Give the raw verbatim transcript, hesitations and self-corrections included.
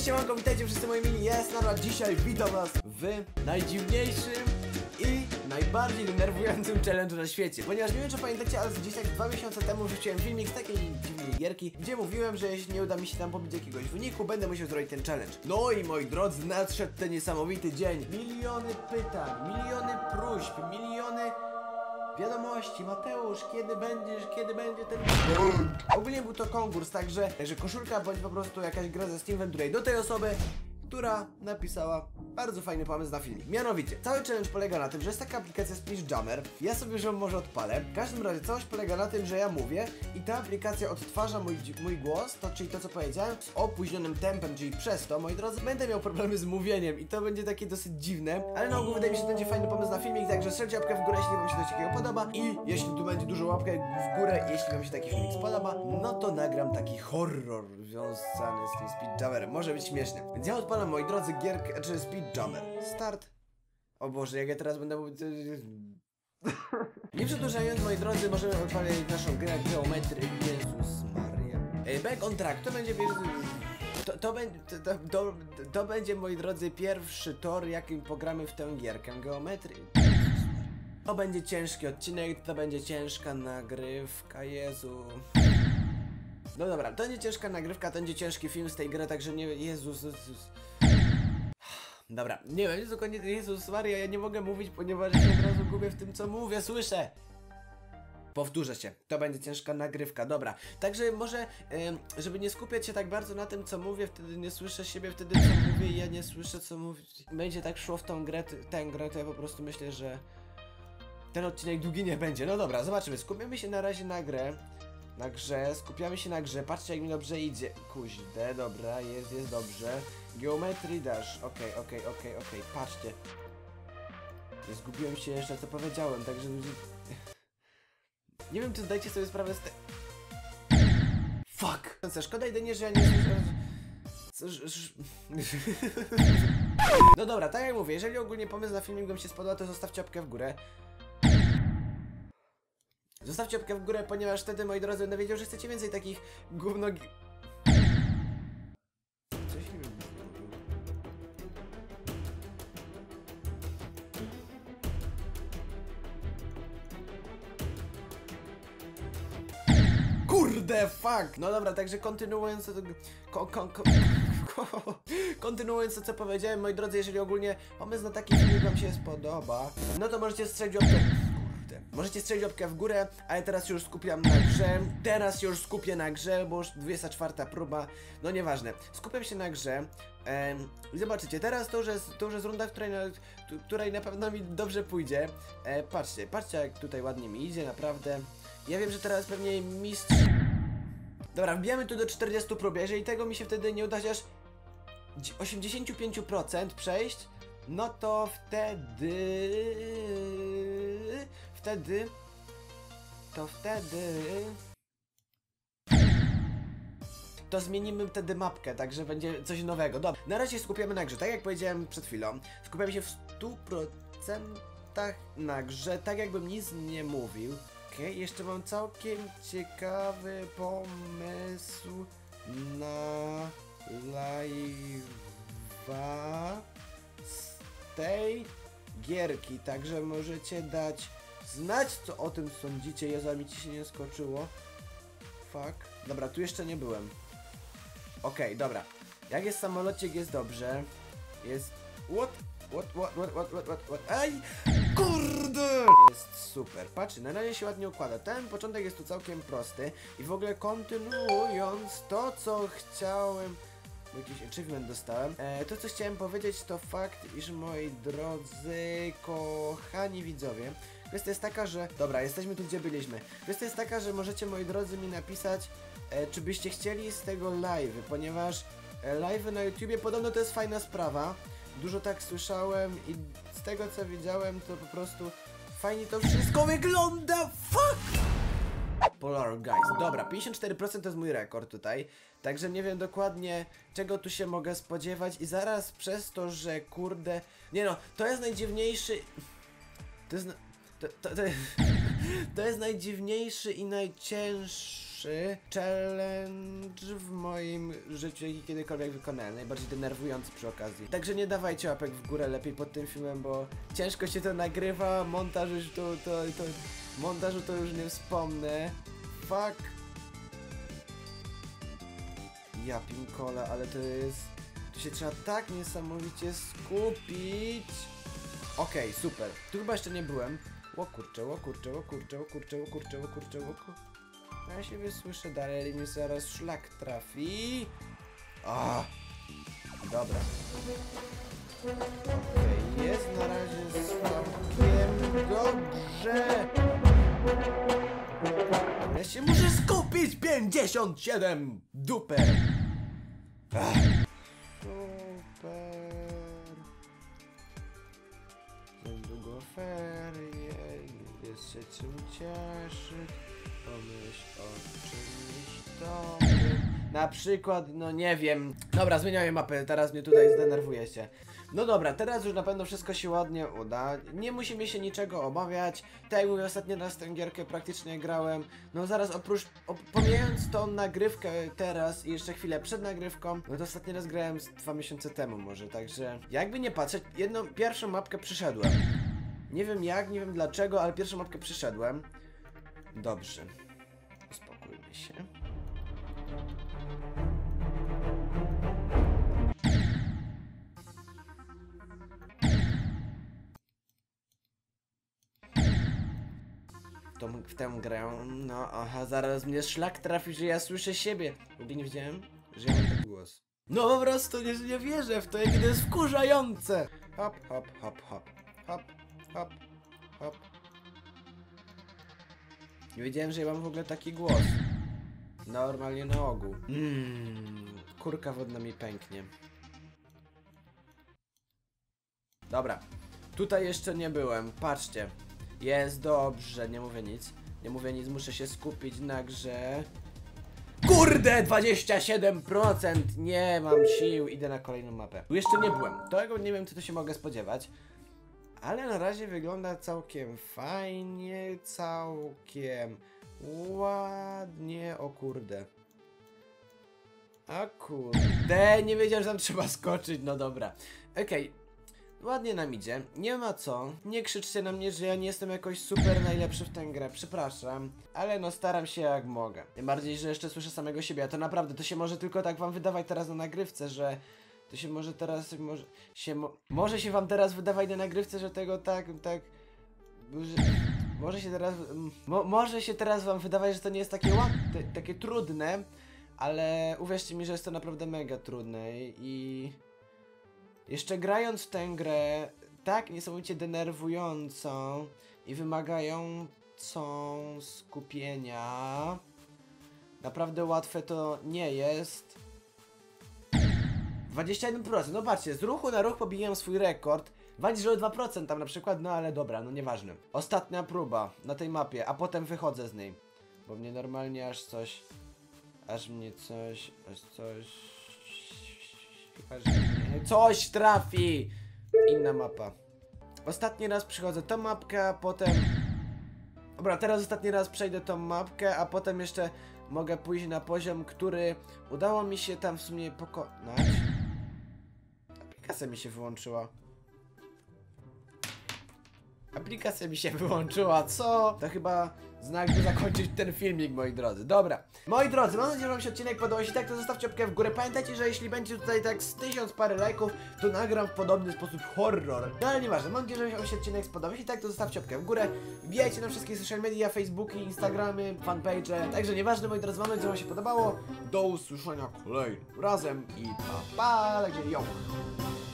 Cześć, siemanko, witajcie wszyscy moi mili, ja jestem Nara. Dzisiaj witam was w najdziwniejszym i najbardziej denerwującym challenge'u na świecie. Ponieważ nie wiem, czy pamiętacie, ale gdzieś tak dwa miesiące temu wrzuciłem filmik z takiej dziwnej gierki, gdzie mówiłem, że jeśli nie uda mi się tam pobić jakiegoś wyniku, będę musiał zrobić ten challenge. No i moi drodzy, nadszedł ten niesamowity dzień. Miliony pytań, miliony próśb, miliony wiadomości. Mateusz, kiedy będziesz, kiedy będzie ten... Ogólnie był to konkurs, także że koszulka bądź po prostu jakaś gra ze Steam Venturay do tej osoby, która napisała bardzo fajny pomysł na filmik. Mianowicie, cały challenge polega na tym, że jest taka aplikacja Speechjammer. Ja sobie już ją może odpalę. W każdym razie całość polega na tym, że ja mówię i ta aplikacja odtwarza mój, mój głos, to czyli to co powiedziałem, z opóźnionym tempem, czyli przez to, moi drodzy, będę miał problemy z mówieniem i to będzie takie dosyć dziwne, ale na ogół wydaje mi się, że to będzie fajny pomysł na filmik, także strzelcie łapkę w górę, jeśli wam się coś takiego podoba i jeśli tu będzie dużo łapkę w górę, jeśli wam się taki filmik spodoba, no to nagram taki horror związany z tym Speechjammerem. Może być śmieszny. Więc ja odpalam, moi drodzy, gierkę, czy Speechjammer. Start. O Boże, jak ja teraz będę mówić... Nie przedłużając, moi drodzy, możemy odpalić naszą grę Geometry. Jezus Maria. E, back on track, to będzie... To, to, będzie, to, to, to będzie, moi drodzy, pierwszy tor, jakim pogramy w tę gierkę Geometry. To będzie ciężki odcinek, to będzie ciężka nagrywka, Jezu. No dobra, to będzie ciężka nagrywka, to będzie ciężki film z tej gry, także nie... Jezus... Jezus. Dobra, nie wiem, dokładnie, Jezus Maria, ja nie mogę mówić, ponieważ się od razu gubię w tym, co mówię, słyszę. Powtórzę się, to będzie ciężka nagrywka, dobra. Także może, yy, żeby nie skupiać się tak bardzo na tym, co mówię, wtedy nie słyszę siebie, wtedy co mówię i ja nie słyszę, co mówię. Będzie tak szło w tą grę, tę grę, to ja po prostu myślę, że ten odcinek długi nie będzie. No dobra, zobaczymy, skupimy się na razie na grę. Na grze, skupiamy się na grze, patrzcie jak mi dobrze idzie. Kuźde, dobra, jest, jest dobrze. Geometry Dash, okej, okay, okej, okay, okej, okay, okej, okay. Patrzcie. Zgubiłem się jeszcze, co powiedziałem, także... Nie wiem, czy zdajcie sobie sprawę z te... Fuck! Szkoda jedynie, że ja nie słyszę... No dobra, tak jak mówię, jeżeli ogólnie pomysł na filmik wam się spodoba, to zostawcie łapkę w górę. Zostawcie łapkę w górę, ponieważ wtedy, moi drodzy, będę wiedział, że chcecie więcej takich gówno... Coś nie wiem. Kurde, fuck! No dobra, także kontynuując to... Ko, ko, ko, ko, kontynuując to, co powiedziałem, moi drodzy, jeżeli ogólnie pomysł na taki film wam się spodoba, no to możecie strzelić łapkę... Możecie strzelić łapkę w górę, ale teraz się już skupiam na grze. Teraz się już skupię na grze, bo już dwudziesta czwarta próba. No nieważne. Skupiam się na grze. Ehm, zobaczycie, teraz to już jest, to już jest runda, w której na, której na pewno mi dobrze pójdzie. E, patrzcie, patrzcie jak tutaj ładnie mi idzie, naprawdę. Ja wiem, że teraz pewnie mistrz... Dobra, wbijamy tu do czterdziestu prób. Jeżeli tego mi się wtedy nie uda aż osiemdziesiąt pięć procent przejść, no to wtedy... Wtedy... To wtedy... To zmienimy wtedy mapkę, także będzie coś nowego. Dobra, na razie skupiamy na grze, tak jak powiedziałem przed chwilą. Skupiamy się w stu procentach na grze, tak jakbym nic nie mówił. Okej, okay, jeszcze mam całkiem ciekawy pomysł na live'a z tej gierki, także możecie dać znać, co o tym sądzicie. Jezu, mi ci się nie skoczyło. Fuck. Dobra, tu jeszcze nie byłem. Okej, okay, dobra. Jak jest samolocik, jest dobrze. Jest... What? What? What? What? What? What? What? What? Aj! Kurde! Jest super. Patrzcie, na razie się ładnie układa. Ten początek jest tu całkiem prosty. I w ogóle kontynuując to, co chciałem... Jakiś achievement dostałem. E, to, co chciałem powiedzieć, to fakt, iż moi drodzy, kochani widzowie, kwestia jest taka, że... Dobra, jesteśmy tu, gdzie byliśmy. Kwestia jest taka, że możecie, moi drodzy, mi napisać, e, czy byście chcieli z tego live'y, ponieważ e, live'y na YouTubie podobno to jest fajna sprawa. Dużo tak słyszałem i z tego, co widziałem, to po prostu fajnie to wszystko wygląda. Fuck! Polar Guys. Dobra, pięćdziesiąt cztery procent to jest mój rekord tutaj. Także nie wiem dokładnie, czego tu się mogę spodziewać i zaraz przez to, że kurde... Nie no, to jest najdziwniejszy... To jest... To, to, to, to jest najdziwniejszy i najcięższy najlepszy challenge w moim życiu, jaki kiedykolwiek wykonałem. Najbardziej denerwujący przy okazji. Także nie dawajcie łapek w górę lepiej pod tym filmem, bo ciężko się to nagrywa. Montaż już to, to, to montażu to już nie wspomnę. Fuck. Ja pinkola, ale to jest... Tu się trzeba tak niesamowicie skupić. Okej, okay, super. Tu chyba jeszcze nie byłem. O kurczę, o kurczę, o kurczę, o kurczę, o kurczę, o kurczę, o kurczę. Ja siebie słyszę dalej, ale mi zaraz szlak trafi. A, dobra. Okej, okay, jest na razie całkiem dobrze. Ja się muszę skupić! pięćdziesiąt siedem! Duper! Ach. Super! Niedługo ferie, jest się czym cieszyć. Pomyśl o czymś dobrym. Na przykład, no nie wiem. Dobra, zmieniamy mapę, teraz mnie tutaj zdenerwujecie. No dobra, teraz już na pewno wszystko się ładnie uda. Nie musimy się niczego obawiać. Tak jak mówię, ostatni raz tę gierkę praktycznie grałem. No zaraz oprócz, op, pomijając tą nagrywkę teraz i jeszcze chwilę przed nagrywką, no to ostatni raz grałem z dwa miesiące temu może, także jakby nie patrzeć, jedną, pierwszą mapkę przyszedłem. Nie wiem jak, nie wiem dlaczego, ale pierwszą mapkę przyszedłem. Dobrze. Uspokójmy się. To w tę grę, no aha, zaraz mnie szlak trafi, że ja słyszę siebie. Nigdy nie wiedziałem, że ja mam taki głos. No po prostu nie, nie wierzę w to, jakie to jest wkurzające. Hop, hop, hop, hop, hop, hop, hop. Nie wiedziałem, że ja mam w ogóle taki głos. Normalnie na ogół. Mmm, kurka wodna mi pęknie. Dobra, tutaj jeszcze nie byłem, patrzcie. Jest dobrze, nie mówię nic. Nie mówię nic, muszę się skupić na grze. Kurde, dwadzieścia siedem procent! Nie mam sił, idę na kolejną mapę. Tu jeszcze nie byłem, tego nie wiem, co tu się mogę spodziewać. Ale na razie wygląda całkiem fajnie, całkiem ładnie. O kurde. A kurde, nie wiedziałem, że tam trzeba skoczyć, no dobra. Okej. Okay. Ładnie nam idzie, nie ma co. Nie krzyczcie na mnie, że ja nie jestem jakoś super najlepszy w tę grę, przepraszam. Ale no staram się jak mogę. Tym bardziej, że jeszcze słyszę samego siebie, a to naprawdę, to się może tylko tak wam wydawać teraz na nagrywce, że... To się może teraz, może się, mo, może się wam teraz wydawać na nagrywce, że tego tak, tak... Że, może się teraz, mo, może się teraz wam wydawać, że to nie jest takie łatwe, takie trudne. Ale uwierzcie mi, że jest to naprawdę mega trudne i... Jeszcze grając w tę grę tak niesamowicie denerwującą i wymagającą skupienia, naprawdę łatwe to nie jest. dwadzieścia jeden procent, no patrzcie, z ruchu na ruch pobijam swój rekord. Walcz, że o dwa procent tam na przykład, no ale dobra, no nieważne. Ostatnia próba na tej mapie, a potem wychodzę z niej. Bo mnie normalnie aż coś, aż mnie coś, aż coś... Coś trafi! Inna mapa. Ostatni raz przychodzę tą mapkę, a potem... Dobra, teraz ostatni raz przejdę tą mapkę, a potem jeszcze mogę pójść na poziom, który udało mi się tam w sumie pokonać. Aplikacja mi się wyłączyła. Aplikacja mi się wyłączyła, co? To chyba znak, by zakończyć ten filmik, moi drodzy. Dobra. Moi drodzy, mam nadzieję, że wam się odcinek podobał. Jeśli tak, to zostawcie łapkę w górę. Pamiętajcie, że jeśli będzie tutaj tak z tysiąc parę lajków, to nagram w podobny sposób horror. No ale nieważne, mam nadzieję, że wam się odcinek spodobał. Jeśli tak, to zostawcie łapkę w górę. Wbijajcie na wszystkie social media, Facebooki, Instagramy, fanpage. Także nieważne, moi drodzy, mam nadzieję, że wam się podobało. Do usłyszenia kolejnym razem i pa pa. Także yo.